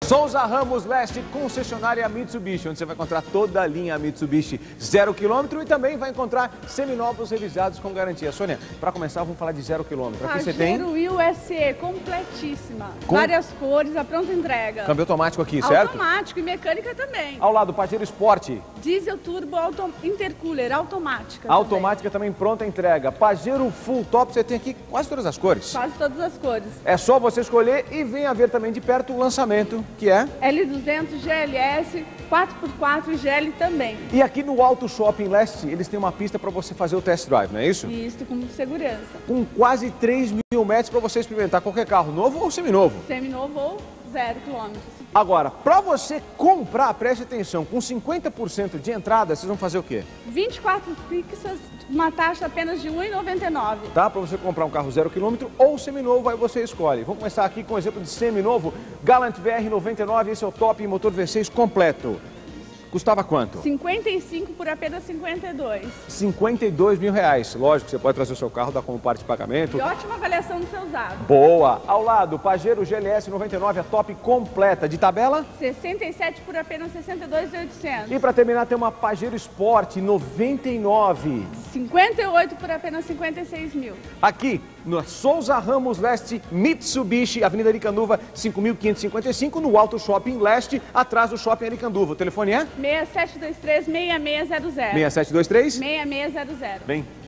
Souza Ramos Leste, concessionária Mitsubishi, onde você vai encontrar toda a linha Mitsubishi 0 km e também vai encontrar seminovos revisados com garantia. Sônia, para começar, vamos falar de 0 km. Aqui você tem... Pajero SE, completíssima. Várias cores, a pronta entrega. Câmbio automático aqui, certo? Automático e mecânica também. Ao lado, Pajero Sport. Diesel turbo intercooler, automática. Automática também pronta entrega. Pajero Full Top, você tem aqui quase todas as cores. Quase todas as cores. É só você escolher e venha ver também de perto o lançamento, que é... L200, GLS, 4x4 e GL também. E aqui no Auto Shopping Leste, eles têm uma pista para você fazer o test drive, não é isso? Isso, com segurança. Com quase 3.000 metros para você experimentar qualquer carro, novo ou seminovo. Seminovo ou 0 km. Agora, para você comprar, preste atenção, com 50% de entrada, vocês vão fazer o quê? 24 fixas, uma taxa apenas de R$ 1,99. Tá? Para você comprar um carro 0 km ou seminovo, aí você escolhe. Vamos começar aqui com o exemplo de seminovo, Galant VR99, esse é o top motor V6 completo. Custava quanto? 55 por apenas 52. 52 mil reais. Lógico, você pode trazer o seu carro, dar como parte de pagamento. E ótima avaliação do seu usado. Boa! Ao lado, Pajero GLS 99, a top completa. De tabela? 67 por apenas 62.800. E para terminar, tem uma Pajero Sport 99. 58 por apenas 56 mil. Aqui, no Souza Ramos Leste, Mitsubishi, Avenida Aricanduva, 5.555, no Auto Shopping Leste, atrás do Shopping Aricanduva. O telefone é? 6723-6600. 6723? 6600. Bem.